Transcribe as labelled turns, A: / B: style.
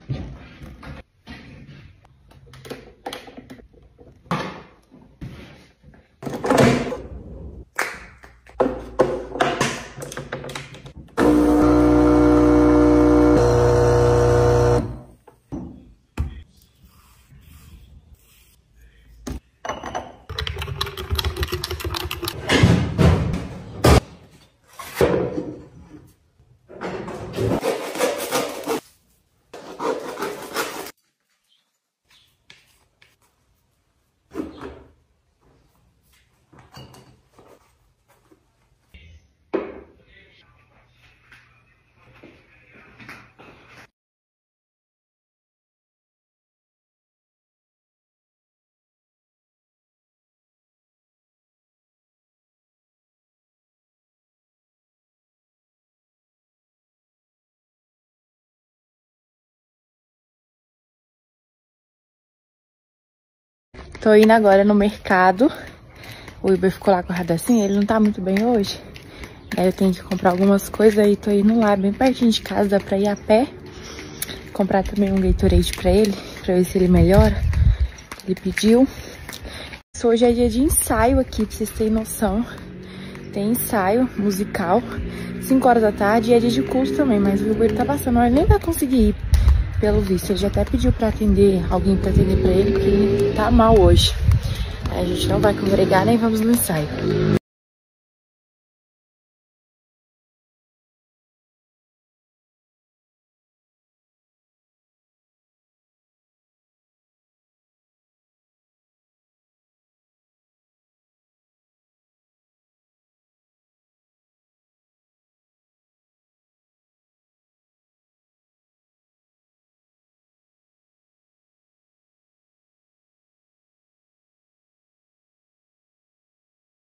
A: Tô indo agora no mercado. O Uber ficou lá acordado assim, ele não tá muito bem hoje. Aí eu tenho que comprar algumas coisas aí, tô indo lá, bem pertinho de casa, dá pra ir a pé. Comprar também um Gatorade pra ele, pra ver se ele melhora. Ele pediu. Hoje é dia de ensaio aqui, pra vocês terem noção. Tem ensaio musical, 5 horas da tarde, e é dia de curso também, mas o Uber tá passando, ele nem vai conseguir ir, pelo visto. Ele já até pediu pra atender, alguém pra atender pra ele, porque ele tá mal hoje. Aí a gente não vai congregar, nem vamos no ensaio.